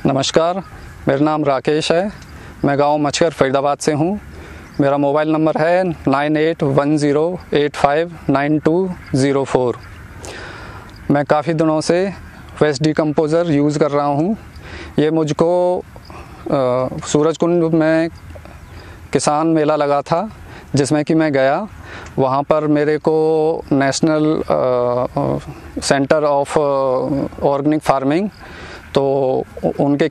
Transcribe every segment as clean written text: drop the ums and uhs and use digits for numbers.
नमस्कार, मेरा नाम राकेश है। मैं गांव मछकर फरीदाबाद से हूं। मेरा मोबाइल नंबर है 9810859204। मैं काफ़ी दिनों से वेस्ट डिकम्पोज़र यूज़ कर रहा हूं। ये मुझको सूरजकुंड में किसान मेला लगा था जिसमें कि मैं गया। वहाँ पर मेरे को national centre of organic farming तो उनके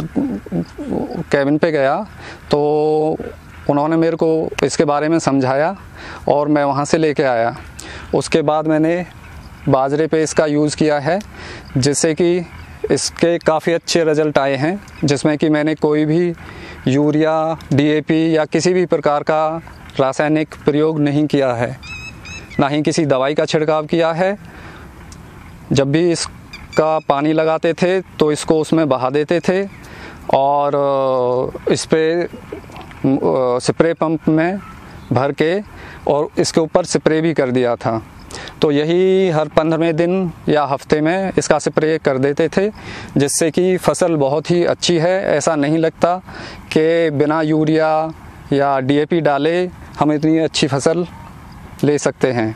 कैबिन पे गया तो उन्होंने मेरे को इसके बारे में समझाया और मैं वहाँ से लेके आया। उसके बाद मैंने बाजरे पे इसका यूज़ किया है जिससे कि इसके काफ़ी अच्छे रिज़ल्ट आए हैं, जिसमें कि मैंने कोई भी यूरिया, डीएपी या किसी भी प्रकार का रासायनिक प्रयोग नहीं किया है, ना ही किसी दवाई का छिड़काव किया है। जब भी इसका पानी लगाते थे तो इसको उसमें बहा देते थे और इस पे स्प्रे पंप में भर के और इसके ऊपर स्प्रे भी कर दिया था। तो यही हर 15वें दिन या हफ्ते में इसका स्प्रे कर देते थे, जिससे कि फसल बहुत ही अच्छी है। ऐसा नहीं लगता कि बिना यूरिया या डीएपी डाले हम इतनी अच्छी फसल ले सकते हैं।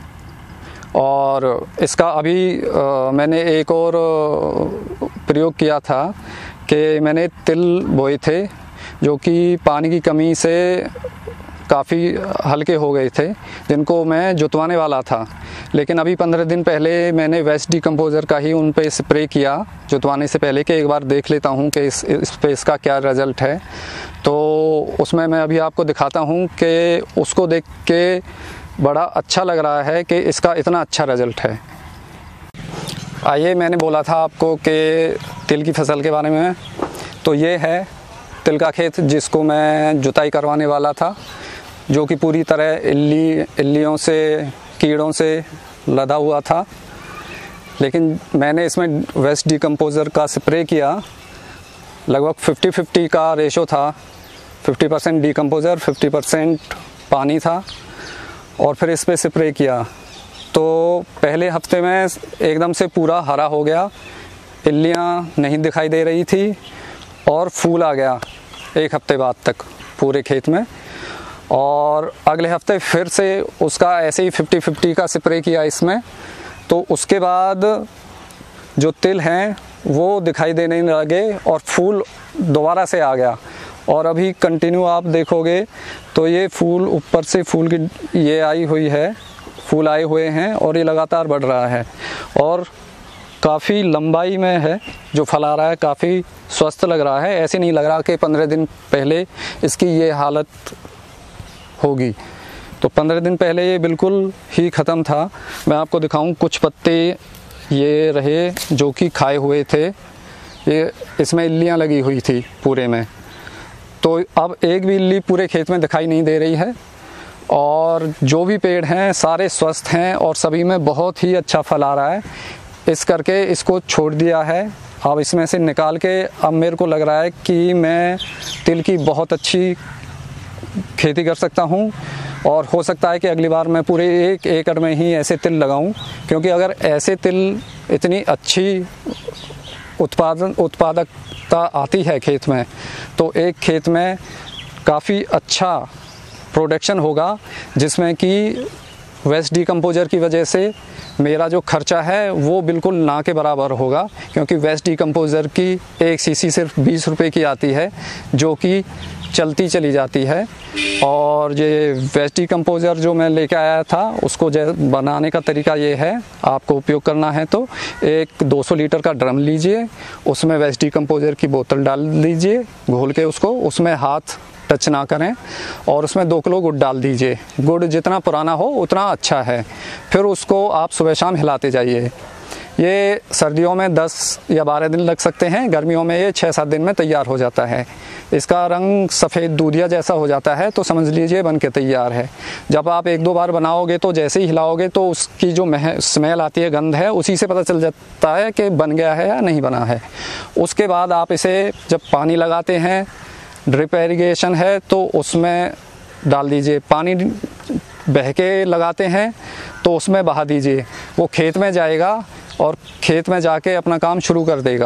और इसका अभी मैंने एक और प्रयोग किया था कि मैंने तिल बोए थे जो कि पानी की कमी से काफ़ी हल्के हो गए थे, जिनको मैं जुतवाने वाला था। लेकिन अभी 15 दिन पहले मैंने वेस्ट डिकम्पोज़र का ही उन पे स्प्रे किया जुतवाने से पहले, कि एक बार देख लेता हूँ कि इस पे इसका क्या रिज़ल्ट है। तो उसमें मैं अभी आपको दिखाता हूँ कि उसको देख के बड़ा अच्छा लग रहा है कि इसका इतना अच्छा रिज़ल्ट है। आइए, मैंने बोला था आपको कि तिल की फसल के बारे में, तो ये है तिल का खेत जिसको मैं जुताई करवाने वाला था, जो कि पूरी तरह इल्लियों से, कीड़ों से लदा हुआ था। लेकिन मैंने इसमें वेस्ट डिकम्पोज़र का स्प्रे किया। लगभग 50-50 का रेशो था, 50% डिकम्पोज़र 50% पानी था। और फिर इस पे स्प्रे किया तो पहले हफ्ते में एकदम से पूरा हरा हो गया, इल्लियाँ नहीं दिखाई दे रही थी और फूल आ गया एक हफ्ते बाद तक पूरे खेत में। और अगले हफ्ते फिर से उसका ऐसे ही 50-50 का स्प्रे किया इसमें, तो उसके बाद जो तिल हैं वो दिखाई देने लगे और फूल दोबारा से आ गया। और अभी कंटिन्यू आप देखोगे तो ये फूल ऊपर से फूल की ये आई हुई है, फूल आए हुए हैं और ये लगातार बढ़ रहा है और काफ़ी लंबाई में है जो फल आ रहा है। काफ़ी स्वस्थ लग रहा है, ऐसे नहीं लग रहा कि 15 दिन पहले इसकी ये हालत होगी। तो 15 दिन पहले ये बिल्कुल ही ख़त्म था। मैं आपको दिखाऊं, कुछ पत्ते ये रहे जो कि खाए हुए थे, ये इसमें इल्लियाँ लगी हुई थी पूरे में। तो अब एक भी इल्ली पूरे खेत में दिखाई नहीं दे रही है और जो भी पेड़ हैं सारे स्वस्थ हैं और सभी में बहुत ही अच्छा फल आ रहा है। इस करके इसको छोड़ दिया है। अब इसमें से निकाल के अब मेरे को लग रहा है कि मैं तिल की बहुत अच्छी खेती कर सकता हूँ और हो सकता है कि अगली बार मैं पूरे 1 एकड़ में ही ऐसे तिल लगाऊं, क्योंकि अगर ऐसे तिल इतनी अच्छी उत्पादकता आती है खेत में तो एक खेत में काफ़ी अच्छा प्रोडक्शन होगा, जिसमें कि वेस्ट डिकम्पोज़र की वजह से मेरा जो खर्चा है वो बिल्कुल ना के बराबर होगा। क्योंकि वेस्ट डिकम्पोज़र की एक सीसी सिर्फ 20 रुपये की आती है जो कि चलती चली जाती है। और ये वेस्ट डिकम्पोज़र जो मैं लेके आया था उसको बनाने का तरीका ये है, आपको उपयोग करना है तो एक 200 लीटर का ड्रम लीजिए, उसमें वेस्ट डिकम्पोज़र की बोतल डाल दीजिए घोल के, उसको उसमें हाथ टच ना करें और उसमें 2 किलो गुड़ डाल दीजिए। गुड़ जितना पुराना हो उतना अच्छा है। फिर उसको आप सुबह शाम हिलाते जाइए। ये सर्दियों में 10 या 12 दिन लग सकते हैं, गर्मियों में ये 6-7 दिन में तैयार हो जाता है। इसका रंग सफ़ेद दूधिया जैसा हो जाता है तो समझ लीजिए बन के तैयार है। जब आप 1-2 बार बनाओगे तो जैसे ही हिलाओगे तो उसकी जो स्मेल आती है, गंध है, उसी से पता चल जाता है कि बन गया है या नहीं बना है। उसके बाद आप इसे जब पानी लगाते हैं, ड्रिप इरिगेशन है तो उसमें डाल दीजिए। पानी बह के लगाते हैं तो उसमें बहा दीजिए, वो खेत में जाएगा और खेत में जाके अपना काम शुरू कर देगा।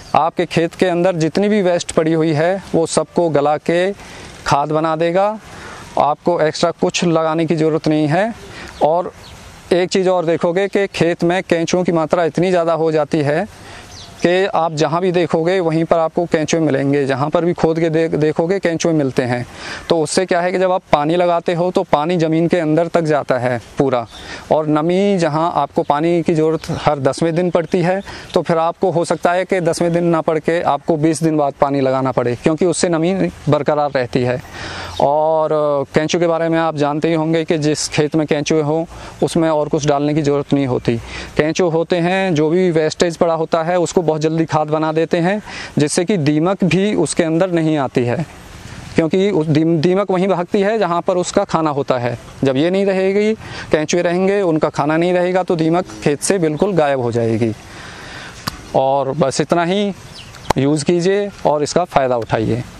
आपके खेत के अंदर जितनी भी वेस्ट पड़ी हुई है वो सबको गला के खाद बना देगा। आपको एक्स्ट्रा कुछ लगाने की ज़रूरत नहीं है। और एक चीज़ और देखोगे कि खेत में केंचुओं की मात्रा इतनी ज़्यादा हो जाती है कि आप जहाँ भी देखोगे वहीं पर आपको केंचुए मिलेंगे, जहाँ पर भी खोद के देखोगे केंचुए मिलते हैं। तो उससे क्या है कि जब आप पानी लगाते हो तो पानी ज़मीन के अंदर तक जाता है पूरा, और नमी जहाँ आपको पानी की ज़रूरत हर 10वें दिन पड़ती है तो फिर आपको हो सकता है कि 10वें दिन ना पड़ के आपको 20 दिन बाद पानी लगाना पड़े, क्योंकि उससे नमी बरकरार रहती है। और केंचुए के बारे में आप जानते ही होंगे कि जिस खेत में केंचुए हो उसमें और कुछ डालने की ज़रूरत नहीं होती। केंचुए होते हैं जो भी वेस्टेज पड़ा होता है उसको बहुत जल्दी खाद बना देते हैं, जिससे कि दीमक भी उसके अंदर नहीं आती है, क्योंकि दीमक वहीं भागती है जहाँ पर उसका खाना होता है। जब ये नहीं रहेगी, केंचुए रहेंगे, उनका खाना नहीं रहेगा, तो दीमक खेत से बिल्कुल गायब हो जाएगी। और बस इतना ही यूज़ कीजिए और इसका फ़ायदा उठाइए।